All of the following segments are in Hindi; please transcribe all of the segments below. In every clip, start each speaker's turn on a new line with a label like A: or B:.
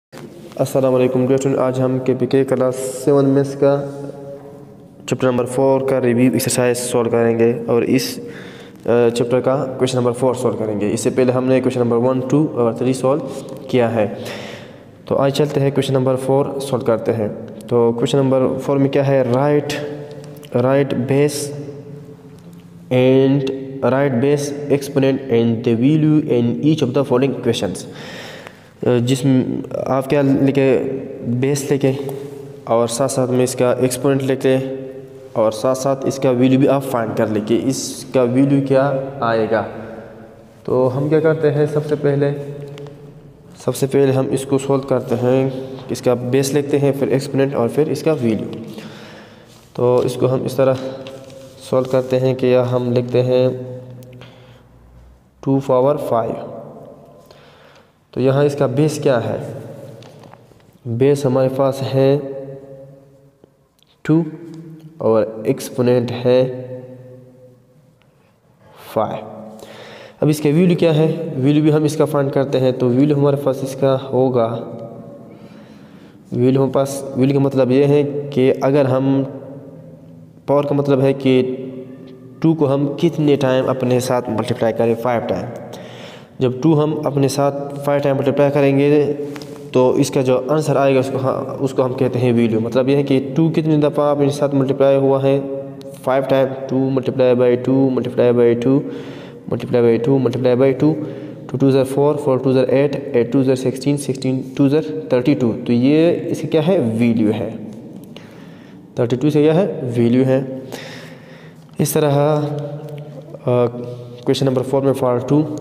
A: अस्सलाम वालेकुम स्टूडेंट, आज हम के क्लास 7 मैथ्स का चैप्टर नंबर 4 का रिव्यू एक्सरसाइज सॉल्व करेंगे और इस चैप्टर का क्वेश्चन नंबर 4 सॉल्व करेंगे। इससे पहले हमने क्वेश्चन नंबर 1, 2 और 3 सॉल्व किया है। तो आज चलते हैं क्वेश्चन नंबर 4 सॉल्व करते हैं। तो क्वेश्चन नंबर 4 में क्या है, right base exponent and the value in each of the following questions. जिसमें आप क्या लेके बेस लेके और साथ साथ में इसका एक्सपोनेंट लेके और साथ साथ इसका वैल्यू भी आप फाइंड कर लेके इसका वैल्यू क्या आएगा। तो हम क्या करते हैं, सबसे पहले हम इसको सॉल्व करते हैं। इसका बेस लिखते हैं, फिर एक्सपोनेंट और फिर इसका वैल्यू। तो इसको हम इस तरह सॉल्व करते हैं कि हम लिखते हैं 2 पावर 5। तो यहाँ इसका बेस क्या है, बेस हमारे पास है 2 और एक्सपोनेंट है 5। अब इसके वैल्यू क्या है, वैल्यू भी हम इसका फाइंड करते हैं। तो वैल्यू हमारे पास इसका होगा, वैल्यू का मतलब ये है कि अगर हम पावर का मतलब है कि 2 को हम कितने टाइम अपने साथ मल्टीप्लाई करें, 5 टाइम। जब 2 हम अपने साथ 5 टाइम मल्टीप्लाई करेंगे तो इसका जो आंसर आएगा उसको हम कहते हैं वैल्यू। मतलब यह है कि 2 कितनी दफ़ा अपने साथ मल्टीप्लाई हुआ है, 5 time. 2 multiply by 2 multiply by 2 multiply by 2 multiply by 2, 2 2 4, 4 2 8, 8 2 16, 16 2 32। तो ये इसका क्या है, वैल्यू है। 32 से क्या है, वैल्यू है। इस तरह क्वेश्चन नंबर 4 में फॉर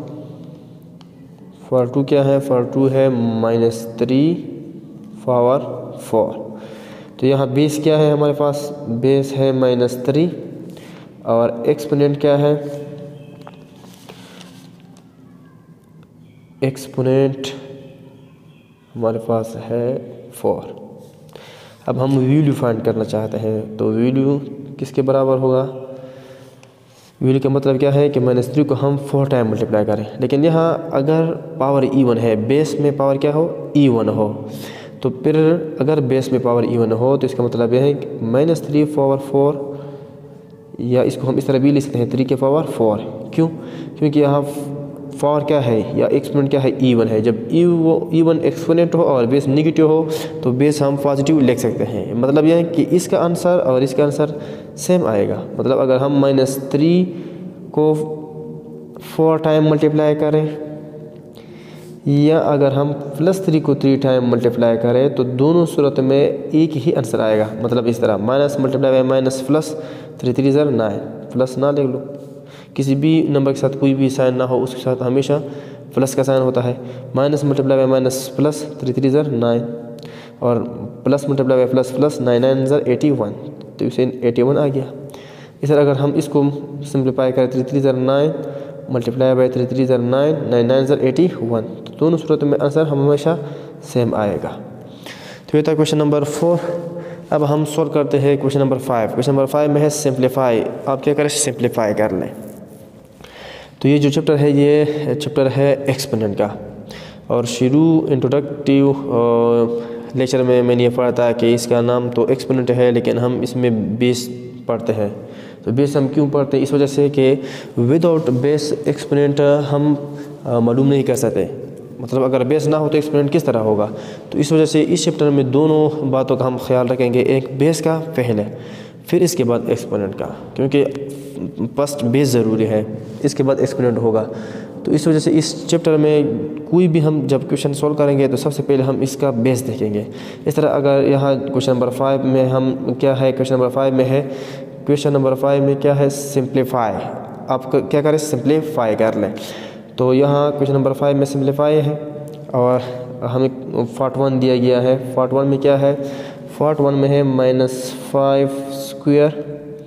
A: 2 क्या है, फॉर 2 है -3 पावर 4। तो यहाँ बेस क्या है हमारे पास, बेस है -3 और एक्सपोनेंट क्या है, एक्सपोनेंट हमारे पास है 4। अब हम वैल्यू फाइंड करना चाहते हैं। तो वैल्यू किसके बराबर होगा, वैल्यू का मतलब क्या है कि -3 को हम 4 टाइम मल्टीप्लाई करें। लेकिन यहाँ अगर पावर इवन है, बेस में पावर क्या हो, इवन हो, तो फिर अगर बेस में पावर इवन हो तो इसका मतलब यह है कि -3 पावर 4, या इसको हम इस तरह भी लिख सकते हैं 3 के पावर 4। क्यों, क्योंकि यहाँ पावर क्या है या एक्सपोनेंट क्या है, इवन है। जब इवन एक्सपोनेंट हो और बेस नेगेटिव हो तो बेस हम पॉजिटिव लिख सकते हैं। मतलब यह है कि इसका आंसर और इसका आंसर सेम आएगा। मतलब अगर हम -3 को 4 टाइम मल्टीप्लाई करें या अगर हम +3 को 3 टाइम मल्टीप्लाई करें तो दोनों सूरत में एक ही आंसर आएगा। मतलब इस तरह minus multiply by minus plus, 3 3 ज़र 9, प्लस ना लिख लो। किसी भी नंबर के साथ कोई भी साइन ना हो उसके साथ हमेशा प्लस का साइन होता है। Minus multiply by minus plus, 3 3 ज़र 9, और plus multiply by plus plus, 9 9 ज़र 81। तो इसे 81 आ गया। इस तरह अगर हम इसको सिंप्लीफाई करें, 3 3 ज़र 9 मल्टीप्लाई बाई 3 3 ज़र 9, 9 9 ज़र 81। तो दोनों सूरत में आंसर हमेशा सेम आएगा। तो ये था क्वेश्चन नंबर 4। अब हम सॉल्व करते हैं क्वेश्चन नंबर 5। क्वेश्चन नंबर 5 में है सिंप्लीफाई। आप क्या करें, सिंप्लीफाई कर लें। तो ये जो चैप्टर है, ये चैप्टर है एक्सपोनेंट का। और शुरू इंट्रोडक्टिव लेक्चर में मैंने ये पढ़ा था कि इसका नाम तो एक्सपोनेंट है, लेकिन हम इसमें बेस पढ़ते हैं। तो बेस हम क्यों पढ़ते हैं, इस वजह से कि विदाउट बेस एक्सपोनेंट हम मालूम नहीं कर सकते। मतलब अगर बेस ना हो तो एक्सपोनेंट किस तरह होगा। तो इस वजह से इस चैप्टर में दोनों बातों का हम ख्याल रखेंगे, एक बेस का पहले, फिर इसके बाद एक्सपोनेंट का, क्योंकि फर्स्ट बेस ज़रूरी है, इसके बाद एक्सपोनेंट होगा। तो इस वजह से इस चैप्टर में कोई भी हम जब क्वेश्चन सॉल्व करेंगे तो सबसे पहले हम इसका बेस देखेंगे। इस तरह अगर यहाँ क्वेश्चन नंबर 5 में हम क्या है, क्वेश्चन नंबर 5 में है, क्वेश्चन नंबर 5 में क्या है, सिंप्लीफाई। आप क्या करें, सिंप्लीफाई कर लें। तो यहाँ क्वेश्चन नंबर 5 में सिंप्लीफाई है और हमें पार्ट 1 दिया गया है। पार्ट 1 में क्या है, पार्ट 1 में है -5 स्क्वायर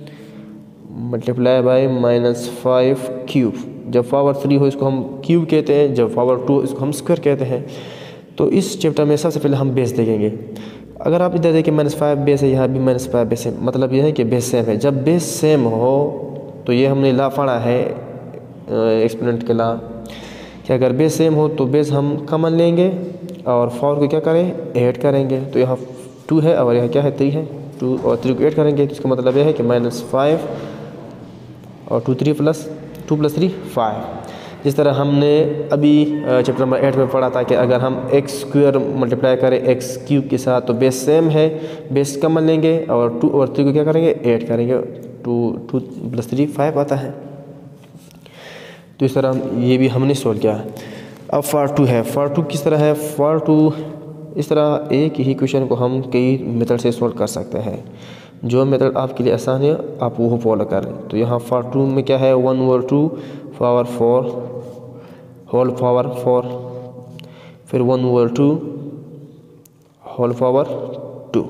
A: मल्टीप्लाई बाई -5 क्यूब। जब पावर 3 हो इसको हम क्यूब कहते हैं, जब पावर 2 इसको हम स्क्वायर कहते हैं। तो इस चैप्टर में सबसे पहले हम बेस देखेंगे। अगर आप इधर देखिए -5 बेस है, यहाँ भी -5 बेस है। मतलब यह है कि बेस सेम है। जब बेस सेम हो तो ये हमने ला पढ़ा है एक्सपोनेंट के ला कि अगर बेस सेम हो तो बेस हम कॉमन लेंगे और 4 को क्या करें, ऐड करेंगे। तो यहाँ 2 है और यहाँ क्या है, 3 है। 2 और 3 को ऐड करेंगे तो इसका मतलब यह है कि -5 और 2 3 प्लस 2 + 3 5। जिस तरह हमने अभी चैप्टर नंबर 8 में पढ़ा था कि अगर हम x² मल्टीप्लाई करें x³ के साथ तो बेस सेम है, बेस कॉमन लेंगे और 2 और 3 को क्या करेंगे, ऐड करेंगे। 2 + 3 5 आता है। तो इस तरह ये भी हमने सोल्व किया। अब फॉर 2 है। फॉर 2 किस तरह है, फॉर 2 इस तरह एक ही क्वेश्चन को हम कई मेथड से सोल्व कर सकते हैं। जो मेथड आपके लिए आसान है आप वो फॉलो करें। तो यहाँ फॉर 2 में क्या है, 1/2 पावर 4 होल पावर 4, फिर 1/2 होल पावर 2।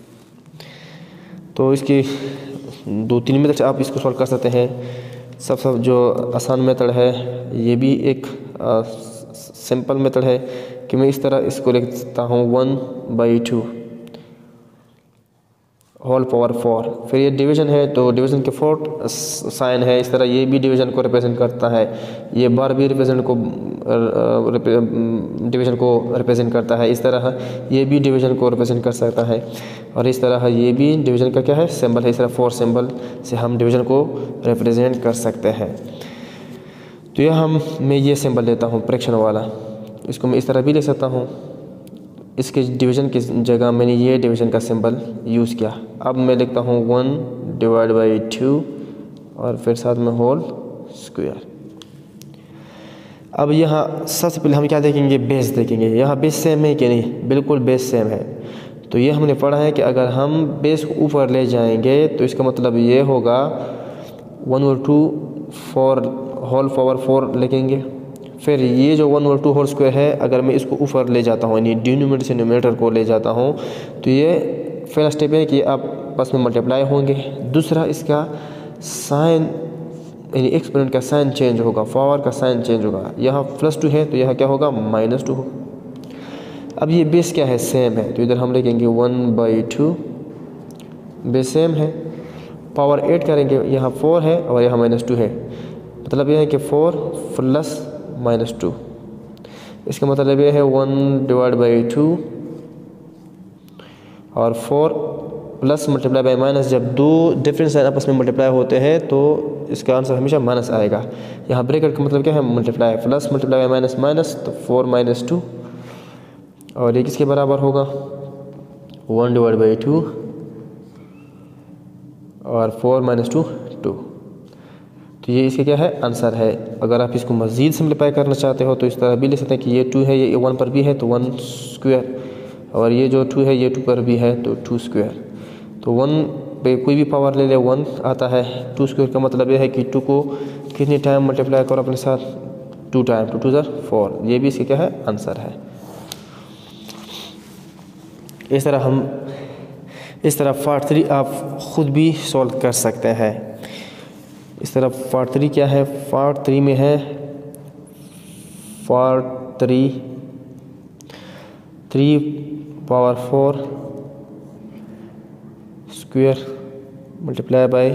A: तो इसकी 2-3 मेथड से आप इसको सॉल्व कर सकते हैं। सब जो आसान मेथड है ये भी एक सिंपल मेथड है कि मैं इस तरह इसको लिखता हूँ 1/2 होल पावर 4। फिर ये डिवीजन है तो डिवीजन के 4 साइन है, इस तरह ये भी डिवीजन को रिप्रेजेंट करता है। ये बार भी डिवीजन को रिप्रेजेंट करता है। इस तरह ये भी डिवीजन को रिप्रेजेंट कर सकता है और इस तरह ये भी डिवीजन का क्या है, सिंबल है। इस तरह 4 सिंबल से हम डिवीजन को रिप्रेजेंट कर सकते हैं। तो यह मैं ये सिंबल लेता हूँ फ्रैक्शन वाला, इसको मैं इस तरह भी ले सकता हूँ। इसके डिवीजन की जगह मैंने ये डिवीजन का सिंबल यूज़ किया। अब मैं लिखता हूँ 1/2 और फिर साथ में होल स्क्वायर। अब यहाँ सबसे पहले हम क्या देखेंगे, बेस देखेंगे। यहाँ बेस सेम है कि नहीं, बिल्कुल बेस सेम है। तो ये हमने पढ़ा है कि अगर हम बेस को ऊपर ले जाएंगे तो इसका मतलब ये होगा 1/2 4 होल पावर 4 लिखेंगे। फिर ये जो 1/2 होल स्क्वायर है अगर मैं इसको ऊपर ले जाता हूँ यानी डिनोमिनेटर से न्यूमरेटर को ले जाता हूँ तो ये पहला स्टेप है कि आपस में मल्टीप्लाई होंगे। दूसरा इसका साइन यानी एक्सपोनेंट का साइन चेंज होगा, पावर का साइन चेंज होगा। यहाँ +2 है तो यहाँ क्या होगा, -2 होगा। अब ये बेस क्या है, सेम है, तो इधर हम लिखेंगे 1/2 बेस सेम है। पावर 8 करेंगे, यहाँ 4 है और यहाँ -2 है, मतलब यह है कि 4 + -2। इसका मतलब यह है 1/2 और 4 प्लस मल्टीप्लाई बाय माइनस। जब दो डिफरेंट साइन आपस में मल्टीप्लाई होते हैं तो इसका आंसर हमेशा माइनस आएगा। यहाँ ब्रैकेट का मतलब क्या है, multiply, plus multiply by minus minus, तो 4 - 2 और ये किसके बराबर होगा, 1/2 और 4 - 2 2। तो ये इसका क्या है, आंसर है। अगर आप इसको मज़ीद सिंप्लीफाई करना चाहते हो तो इस तरह भी ले सकते हैं कि ये 2 है, ये 1 पर भी है तो 1 स्क्वायर, और ये जो 2 है ये 2 पर भी है तो 2 स्क्वायर। तो 1 पे कोई भी पावर ले ले 1 आता है। 2 स्क्वायर का मतलब यह है कि 2 को कितने टाइम मल्टीप्लाई करो अपने साथ, 2 टाइम, 2 2 4। ये भी इसका क्या है, आंसर है। इस तरह पार्ट 3 आप ख़ुद भी सॉल्व कर सकते हैं। इस तरह पार्ट 3 क्या है, पार्ट 3 में है part 3 power 4 square multiply by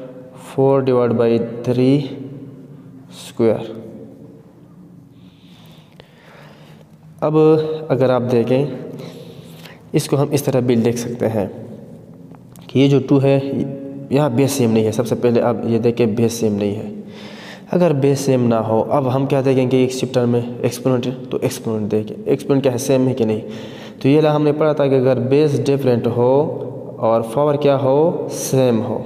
A: 4/3 square. अब अगर आप देखें इसको हम इस तरह भी लिख सकते हैं कि ये जो 2 है यहाँ बेस सेम नहीं है। सबसे पहले आप ये देखें बेस सेम नहीं है। अगर बेस सेम ना हो, अब हम क्या देखेंगे एक चैप्टर में एक्सपोनेंट, तो एक्सपोनेंट देखें एक्सपोनेंट क्या है, सेम है कि नहीं। तो ये हमने पढ़ा था कि अगर बेस डिफरेंट हो और पावर क्या हो, सेम हो,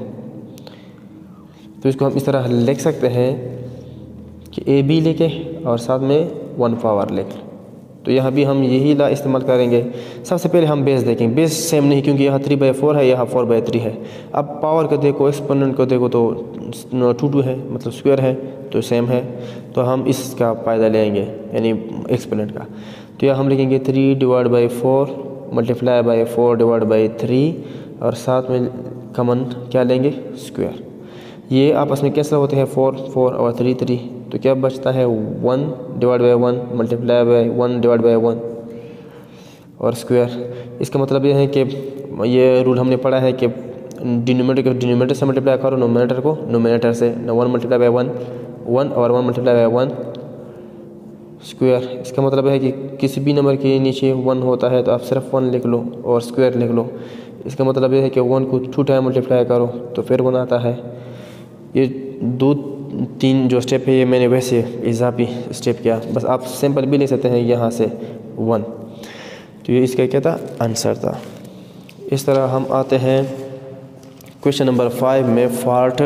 A: तो इसको हम इस तरह लिख सकते हैं कि AB लेके और साथ में 1 पावर लेके। तो यहाँ भी हम यही ला इस्तेमाल करेंगे। सबसे पहले हम बेस देखेंगे, बेस सेम नहीं क्योंकि यहाँ 3/4 है, यहाँ 4/3 है। अब पावर को देखो, एक्सपोनेंट को देखो तो 2 है, मतलब स्क्वायर है तो सेम है, तो हम इसका फ़ायदा लेंगे यानी एक्सपोनेंट का। तो यहाँ हम लिखेंगे 3/4 मल्टीप्लाई बाय 4/3 और साथ में कॉमन क्या लेंगे, स्क्वायर। ये आपस में कैंसिल होते हैं, 4 4 और 3 3, तो क्या बचता है 1/1 मल्टीप्लाई बाय 1/1 और स्क्वायर। इसका मतलब यह है कि ये रूल हमने पढ़ा है कि डिनोमिनेटर से मल्टीप्लाई करो नोमिनेटर को नोमिनेटर से। 1 × 1 1 और 1 × 1 स्क्वायर, इसका मतलब है कि किसी भी नंबर के नीचे 1 होता है तो आप सिर्फ 1 लिख लो और स्क्वायर लिख लो। इसका मतलब ये है कि 1 को 2 टाइम मल्टीप्लाई करो तो फिर 1 आता है। ये 2-3 जो स्टेप है ये मैंने वैसे इजाफी स्टेप किया, बस आप सिंपल भी ले सकते हैं यहाँ से 1। तो ये इसका क्या था, आंसर था। इस तरह हम आते हैं क्वेश्चन नंबर 5 में पार्ट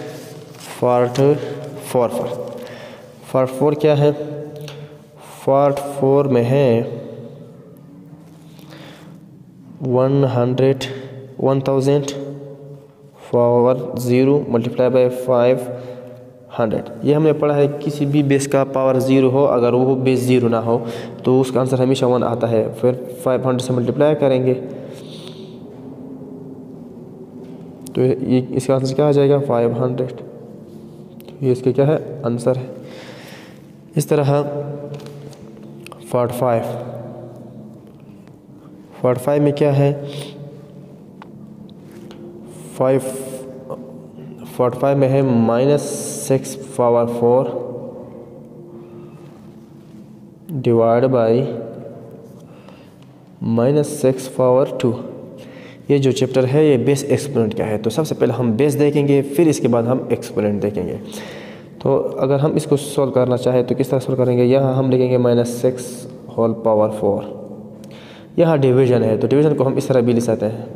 A: 4 क्या है। पार्ट 4 में है 1000 पावर 0 मल्टीप्लाई बाय 500। ये हमने पढ़ा है किसी भी बेस का पावर 0 हो, अगर वो बेस 0 ना हो तो उसका आंसर हमेशा 1 आता है। फिर 500 से मल्टीप्लाई करेंगे तो ये इसका आंसर क्या आ जाएगा, 500। ये इसके क्या है, आंसर है। इस तरह पार्ट 5 में क्या है, पार्ट 5 में है -6 पावर 4 डिवाइड बाई -6 पावर 2। ये जो चैप्टर है ये बेस एक्सपोनेंट क्या है, तो सबसे पहले हम बेस देखेंगे, फिर इसके बाद हम एक्सपोनेंट देखेंगे। तो अगर हम इसको सॉल्व करना चाहें तो किस तरह सॉल्व करेंगे, यहाँ हम लिखेंगे -6 होल पावर 4। यहाँ डिवीजन है तो डिवीजन को हम इस तरह भी लिख सकते हैं,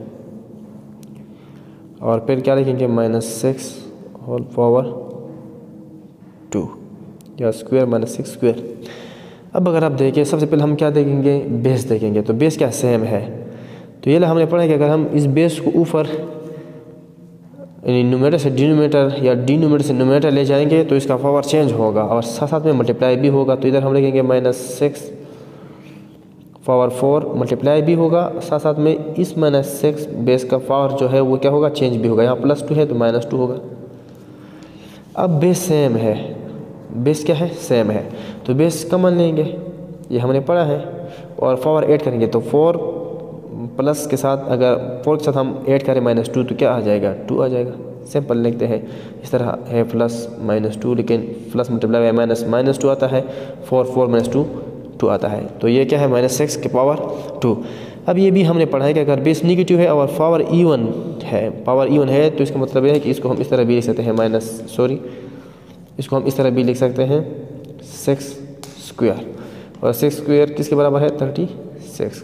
A: और फिर क्या लिखेंगे -6 होल पावर 2 या स्क्वायर -6 स्क्वायर। अब अगर आप देखिए सबसे पहले हम क्या देखेंगे, बेस देखेंगे। तो बेस क्या सेम है, तो ये हमने पढ़ा कि अगर हम इस बेस को ऊपर न्यूमरेटर से डिनोमिनेटर या डिनोमिनेटर से न्यूमरेटर ले जाएंगे तो इसका पावर चेंज होगा और साथ साथ में मल्टीप्लाई भी होगा। तो इधर हम लिखेंगे -6 पावर 4 मल्टीप्लाई भी होगा, साथ साथ में इस -6 बेस का पावर जो है वो क्या होगा, चेंज भी होगा। यहाँ +2 है तो -2 होगा। अब बेस सेम है, बेस क्या है, सेम है, तो बेस कॉमन लेंगे, ये हमने पढ़ा है, और पावर ऐड करेंगे तो 4 प्लस के साथ, अगर 4 के साथ हम ऐड करें -2 तो क्या आ जाएगा, 2 आ जाएगा। सिंपल लिखते हैं, इस तरह है प्लस -2, लेकिन प्लस मल्टीप्लाई बाय -2 आता है, 4 -2 आता है। तो ये क्या है, -6 के पावर 2। अब ये भी हमने पढ़ा है कि अगर बेस नेगेटिव है और पावर इवन है तो इसका मतलब ये है कि इसको हम इस तरह भी लिख सकते हैं, इसको हम इस तरह भी लिख सकते हैं 6 स्क्वायर, और 6 स्क्वायर किसके बराबर है, 36।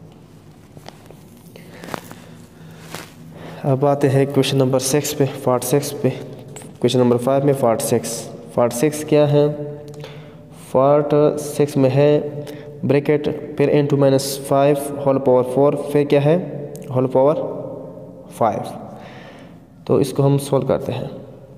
A: अब आते हैं क्वेश्चन नंबर 6 पे, पार्ट 6 पे। क्वेश्चन नंबर 5 में पार्ट 6 क्या है, पार्ट 6 में है ब्रैकेट फिर into -5 होल पावर 4, फिर क्या है, होल पावर 5। तो इसको हम सॉल्व करते हैं,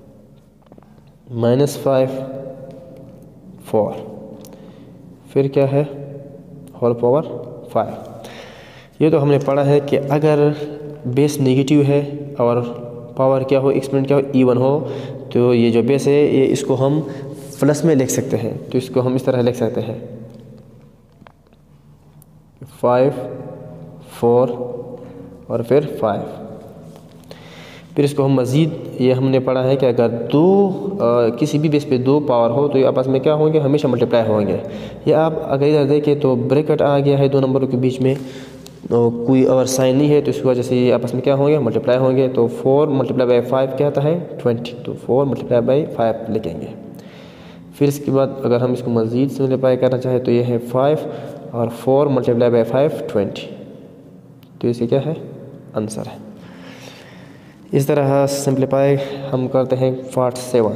A: -5 4 फिर क्या है, होल पावर 5। ये तो हमने पढ़ा है कि अगर बेस नेगेटिव है और पावर क्या हो, एक्सपोनेंट क्या हो, इवन हो, तो ये जो बेस है ये इसको हम प्लस में लिख सकते हैं। तो इसको हम इस तरह लिख सकते हैं 5 4 और फिर 5। फिर इसको हम मज़ीद, ये हमने पढ़ा है कि अगर किसी भी बेस पे 2 पावर हो तो ये आपस में क्या होंगे, हमेशा मल्टीप्लाई होंगे। ये आप अगर इधर देखें तो ब्रैकेट आ गया है 2 नंबरों के बीच में, कोई और साइन नहीं है, तो इसकी वजह से ये आपस में क्या होंगे, मल्टीप्लाई होंगे। तो 4 मल्टीप्लाई बाई 5 क्या आता है, 20। तो 4 मल्टीप्लाई बाई 5 लिखेंगे। फिर इसके बाद अगर हम इसको मज़ीद सिम्प्लीफाई करना चाहें तो ये है 5 और 4 मल्टीप्लाई बाई 5 20। तो इसे क्या है, आंसर है। इस तरह सिंप्लीफाई हम करते हैं पार्ट 7।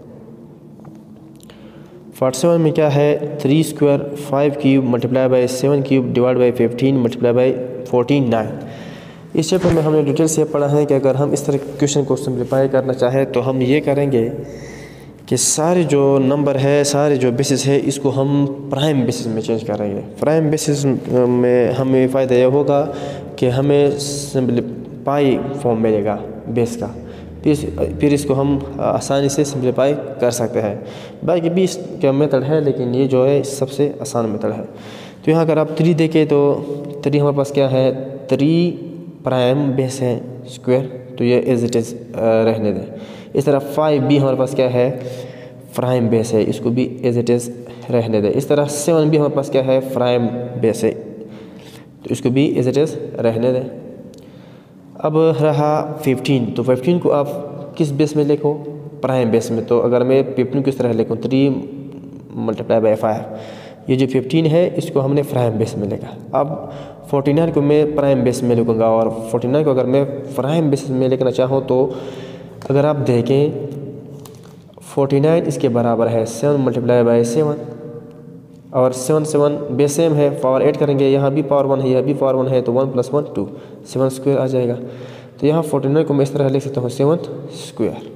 A: पार्ट 7 में क्या है, 3 square 5 cube multiply by 7 cube divide by 15 multiply by 14 9। इस चैप्टर में हमने डिटेल से पढ़ा है कि अगर हम इस तरह क्वेश्चन को सिंप्लीफाई करना चाहें तो हम ये करेंगे कि सारे जो नंबर है, सारे जो बेसिस है, इसको हम प्राइम बेसिस में चेंज करेंगे। प्राइम बेसिस में हमें फ़ायदा यह होगा कि हमें सिंप्लीफाई फॉर्म मिलेगा बेस का, फिर इसको हम आसानी से सिंप्लीफाई कर सकते हैं। बाकी भी इसका मेथड है, लेकिन ये जो है सबसे आसान मेथड है। तो यहाँ अगर आप 3 देखें तो 3 हमारे पास क्या है, 3 प्राइम बेस है स्क्वायर, तो ये एज इट इज़ रहने दें। इस तरह 5 भी हमारे पास क्या है, प्राइम बेस है, इसको भी एज इट इज़ रहने दें। इस तरह 7 भी हमारे पास क्या है, प्राइम बेस है, तो इसको भी एज इट इज़ रहने दें। अब रहा 15, तो 15 को आप किस बेस में लिखो, प्राइम बेस में। तो अगर मैं 15 को इस तरह लिखूँ 3 × 5, ये जो 15 है इसको हमने प्राइम बेस में लिखा। अब 49 को मैं प्राइम बेस में लिखूँगा, और 49 को अगर मैं प्राइम बेस में लिखना चाहूँ तो अगर आप देखें 49 इसके बराबर है 7 × 7, और 7 बेस सेम है, पावर 8 करेंगे, यहाँ भी पावर 1 है, यहाँ भी पावर 1 है, तो 1 + 1 2, 7 स्क्वायर आ जाएगा। तो यहाँ 49 को मैं इस तरह लिख सकता हूँ 7 स्क्वायर।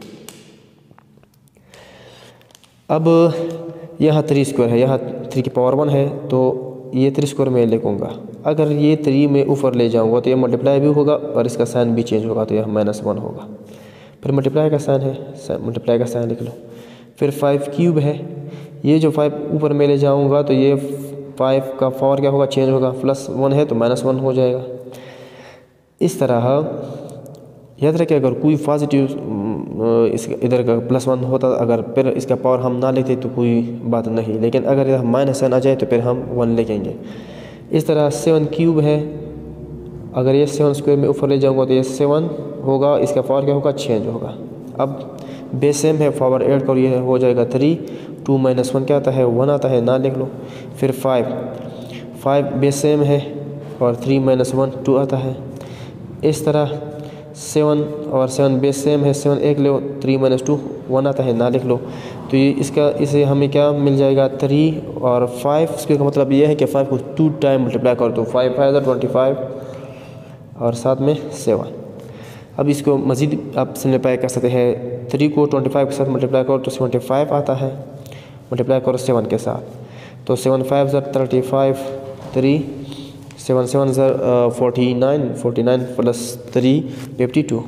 A: अब यहाँ 3 स्क्वायर है, यहाँ 3 की पावर 1 है, तो ये 3 स्क्वायर मैं लिखूँगा। अगर ये 3 में ऊपर ले जाऊँगा तो ये मल्टीप्लाई भी होगा और इसका साइन भी चेंज होगा, तो यह -1 होगा। फिर मल्टीप्लाई का साइन है, मल्टीप्लाई का साइन लिख लो। फिर 5 क्यूब है, ये जो 5 ऊपर में ले जाऊँगा तो ये 5 का पावर क्या होगा, चेंज होगा, +1 है तो -1 हो जाएगा। इस तरह याद रखिए अगर कोई पॉजिटिव इस इधर का +1 होता, अगर फिर इसका पावर हम ना लेते तो कोई बात नहीं, लेकिन अगर यह -1 आ जाए तो फिर हम 1 लिखेंगे। इस तरह 7 क्यूब है, अगर ये 7 स्क्वायर में ऊपर ले जाऊंगा तो ये 7 होगा, इसका पावर क्या होगा, चेंज होगा। अब बेस सेम है, पावर 8 करो, ये हो जाएगा 3, 2 - 1 क्या आता है, 1 आता है, ना लिख लो। फिर 5 बेस सेम है और 3 - 1 2 आता है। इस तरह 7 और 7 बेस सेम है, 7 एक लो, 3 - 2 1 आता है, ना लिख लो। तो ये इसे हमें क्या मिल जाएगा, 3 और 5 स्क्वायर का मतलब ये है कि 5 को 2 टाइम मल्टीप्लाई करो तो 5 × 5 = 25 और साथ में 7। अब इसको मज़ीद आप सिंप्लीफाई कर सकते हैं, 3 को 25 के साथ मल्टीप्लाई करो तो 75 आता है, मल्टीप्लाई करो 7 के साथ तो 7 × 5 = 35, 3 7 × 7 = 49, 49 + 3 52।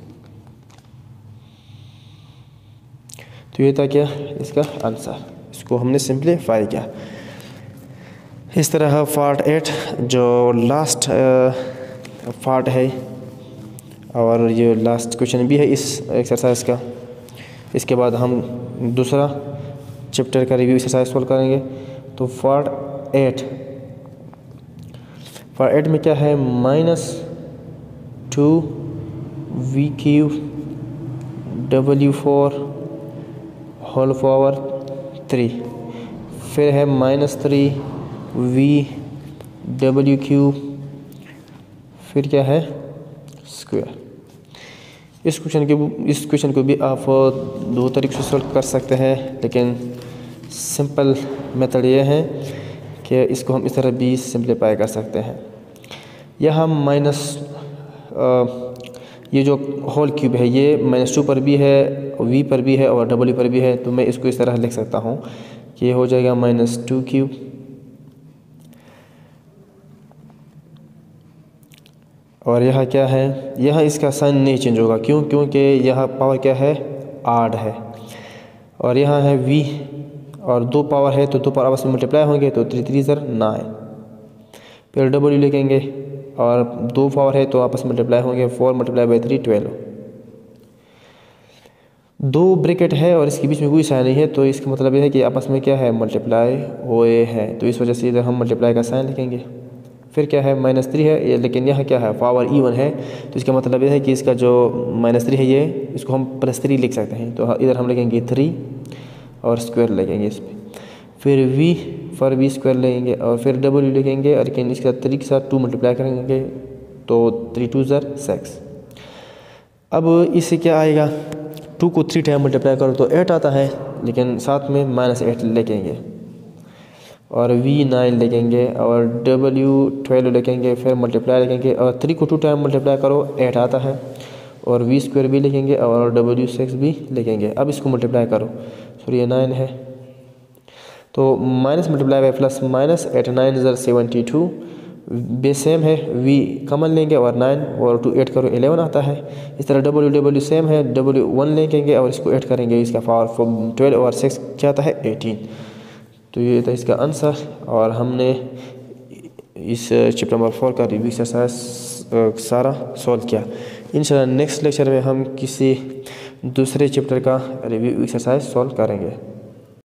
A: तो ये था क्या इसका आंसर, इसको हमने सिंप्लीफाई किया। इस तरह पार्ट 8 जो लास्ट पार्ट है और ये लास्ट क्वेश्चन भी है इस एक्सरसाइज का। इसके बाद हम दूसरा चैप्टर का रिव्यू एक्सरसाइज सॉल्व करेंगे। तो पार्ट 8 में क्या है, -2v³ w4 होल पावर 3, फिर है -3v³ फिर क्या है स्क्वायर। इस क्वेश्चन को भी आप 2 तरीके से सॉल्व कर सकते हैं, लेकिन सिंपल मेथड ये है कि इसको हम इस तरह भी सिंप्लीफाई कर सकते हैं। यहाँ ये जो होल क्यूब है ये -2 पर भी है, v पर भी है और w पर भी है, तो मैं इसको इस तरह लिख सकता हूँ कि ये हो जाएगा -2³ और यहाँ क्या है, यहाँ इसका साइन नहीं चेंज होगा, क्यों, क्योंकि यहाँ पावर क्या है, आड है, और यहाँ है v और 2 पावर है तो 2 पावर आपस में मल्टीप्लाई होंगे तो 3 × 3 = 9। फिर w लिखेंगे और 2 पावर है तो आपस में मल्टीप्लाई होंगे, 4 × 3 = 12। 2 ब्रैकेट है और इसके बीच में कोई साइन नहीं है, तो इसका मतलब यह है कि आपस में क्या है, मल्टीप्लाई हुए हैं, तो इस वजह से इधर हम मल्टीप्लाई का साइन लिखेंगे। फिर क्या है, -3 है, लेकिन यहाँ क्या है, पावर इवन है, तो इसका मतलब यह है कि इसका जो -3 है ये इसको हम +3 लिख सकते हैं, तो इधर हम लिखेंगे 3 और स्क्वायर लगेंगे इस पर। फिर v फॉर v स्क्वायर लेंगे और फिर w लिखेंगे, और लेकिन इसका 3 के साथ 2 मल्टीप्लाई करेंगे तो 3 × 2 = 6। अब इससे क्या आएगा, 2 को 3 टाइम मल्टीप्लाई करो तो 8 आता है, लेकिन साथ में -8 लिखेंगे और v 9 लिखेंगे और w 12 लिखेंगे, फिर मल्टीप्लाई लिखेंगे और 3 को 2 टाइम मल्टीप्लाई करो 8 आता है, और v स्क्वायर भी लिखेंगे और w 6 भी लिखेंगे। अब इसको मल्टीप्लाई करो, सॉरी ये 9 है, तो minus multiply by plus minus, 8 × 9 = 72, base same है, v कॉमन लेंगे और 9 और 2 ऐड करो 11 आता है। इस तरह w सेम है, w 1 लेंगे और इसको ऐड करेंगे, इसका पावर 12 और 6 क्या आता है 18। तो ये था इसका आंसर, और हमने इस चैप्टर नंबर 4 का रिव्यू एक्सरसाइज सारा सॉल्व किया। इंशाल्लाह नेक्स्ट लेक्चर में हम किसी दूसरे चैप्टर का रिव्यू एक्सरसाइज सॉल्व करेंगे।